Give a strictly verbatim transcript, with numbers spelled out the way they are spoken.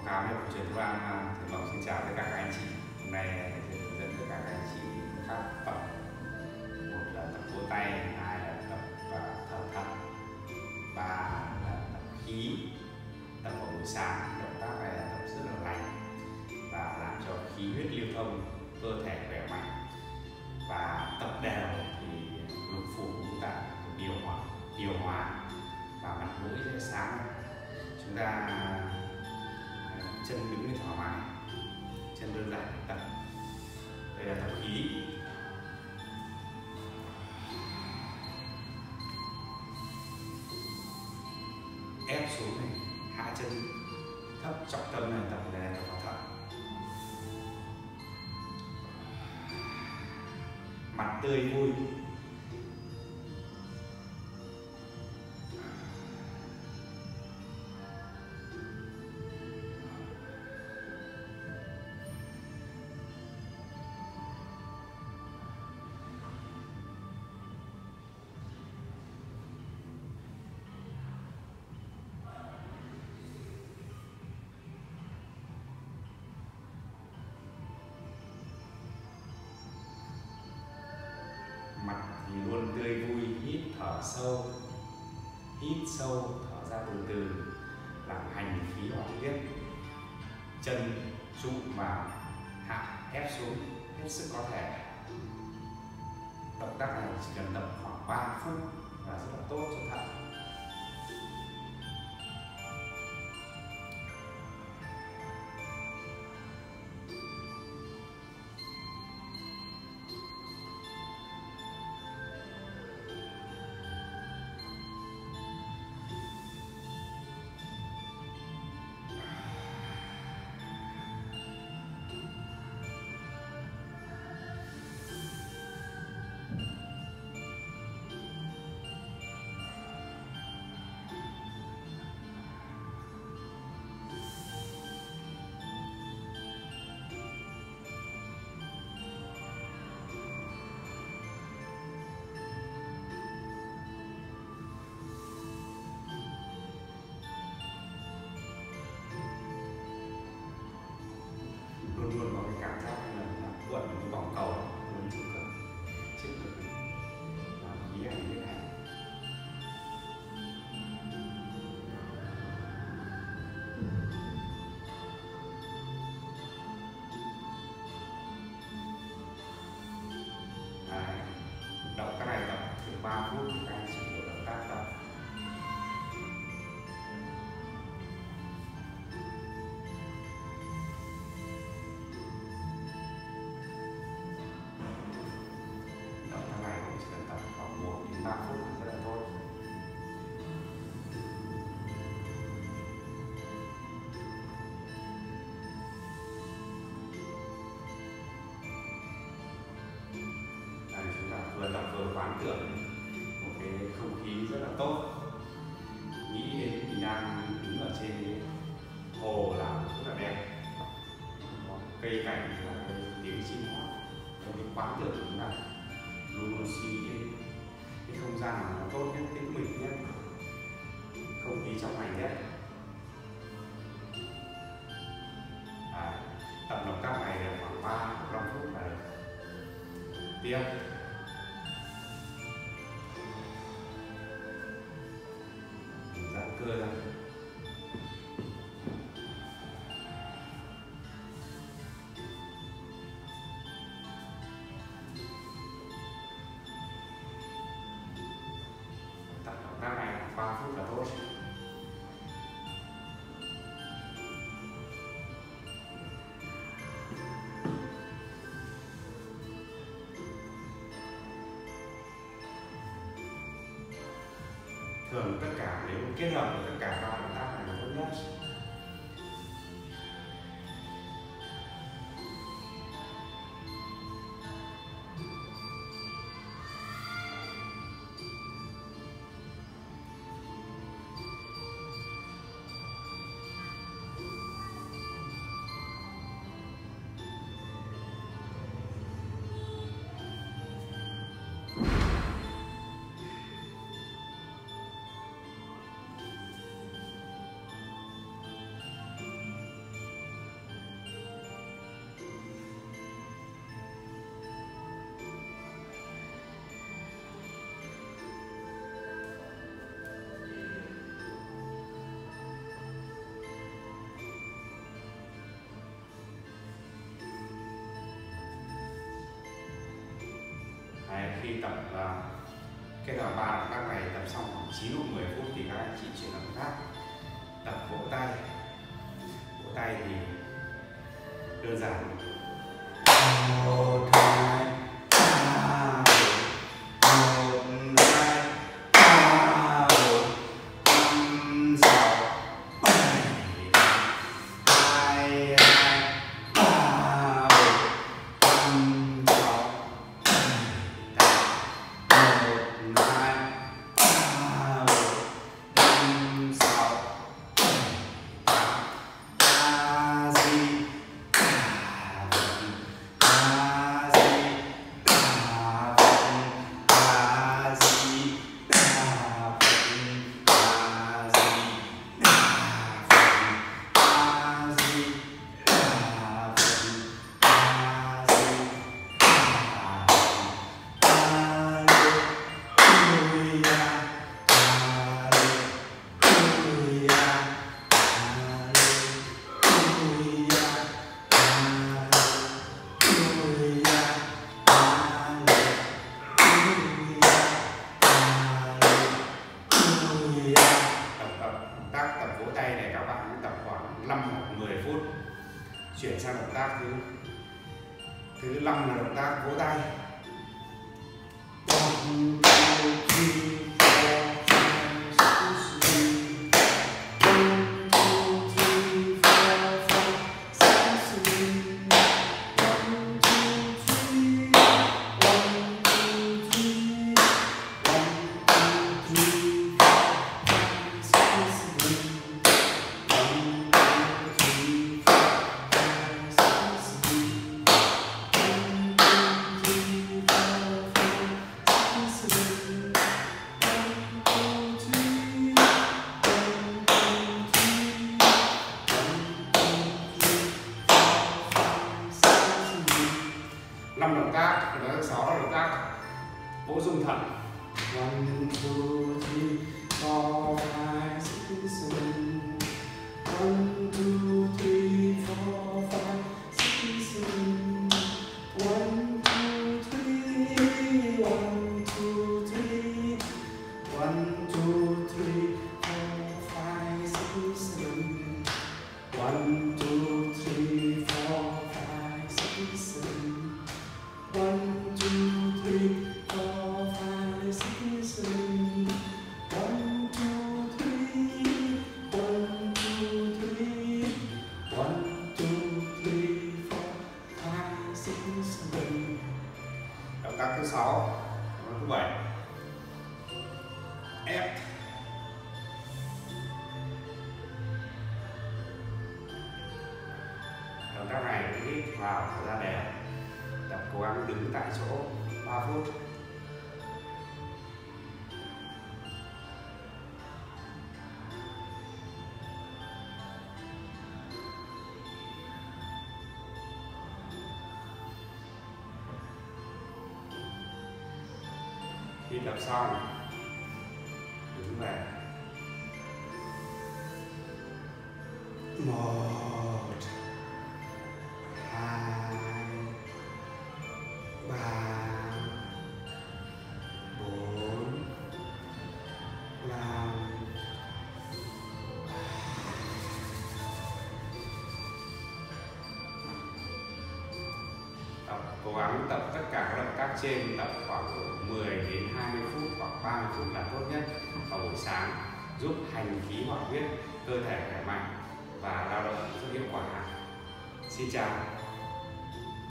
khám hiệu của truyền thông an. Thì Mộng xin chào tất cả các anh chị. Hôm nay thầy sẽ hướng dẫn tất cả các anh chị phương pháp tập. Một là tập vỗ tay, hai là tập thở thật, ba là tập khí. Tập vào buổi sáng, động tác này là tập rất là lành và làm cho khí huyết lưu thông, cơ thể khỏe mạnh. Và tập đều thì lục phủ của chúng ta được điều hòa, điều hòa và mặt mũi sẽ sáng. Chúng ta chân đứng thì thoải mái, chân đơn giản tập. Đây là tập khí. Ép xuống này, hạ chân thấp, trọng tâm này, tập này là tập vào thận. Mặt tươi vui. Mặt thì luôn tươi vui, hít thở sâu, hít sâu, thở ra từ từ, làm hành khí hoạt huyết. Chân trụ vào, hạ ép xuống hết sức có thể. Động tác này chỉ cần tập khoảng ba phút và rất là tốt cho thận. Luôn luôn có cái cảm giác là cuộn cái vòng cầu luôn chịu cực chịu cực và khí hành huyết hành. Đấy, động tác này tập từ ba phút thì các anh chị có động tác tập. ba phút rất là tốt. Đây, chúng ta vừa tập vừa quán tưởng một cái không khí rất là tốt. Nghĩ đến mình đang đứng ở trên cái hồ là rất là đẹp, cây cảnh và tiếng chim hót. Cái quán tưởng của chúng ta luôn luôn suy nghĩ cái không gian mà nó tốt nhất, tĩnh mịch nhất, không khí trong lành nhất. À, tập động tác này là khoảng ba đến năm phút là được. Tiếp. Giãn cơ ra. Động tác này ba phút là tốt. Thường tất cả nếu kết hợp với tất cả ba động tác này là tốt nhất. khi tập uh, kết hợp ba động tác này tập xong khoảng chín đến mười phút thì các anh chị chuyển động tác tập vỗ tay. Vỗ tay thì đơn giản. Một, hai, ba, một, hai, ba, bốn, năm, sáu, bảy, hai, hai, ba, bốn, năm, sáu, một, hai, ba, bốn, năm, sáu, ba, gì năm hoặc mười phút. Chuyển sang động tác thứ thứ năm là động tác vỗ tay. Năm động tác, động tác thứ sáu là động tác vỗ rung thận. One, two, three, four, five, six, seven. One, two, three, four, five, six, seven. One, two, three, one, two, three, one, two, three, four, five, six, seven. One, two, three, four, five, six, seven. One, two, three, four, five, six, seven. One, two, three, one, two, three, one, two, three, four, five, six, seven. Động tác thứ sáu, động tác thứ bảy. Ép. Động tác này hít vào thở ra đều. Tập cố gắng đứng tại chỗ ba phút. Khi tập xong đứng về. Một, hai, ba, bốn, năm, tập cố gắng tập tất cả các động tác trên, tập khoảng mười đến hai mươi phút hoặc ba mươi phút là tốt nhất vào buổi sáng, giúp hành khí hoạt huyết, cơ thể khỏe mạnh và lao động rất hiệu quả. Xin chào.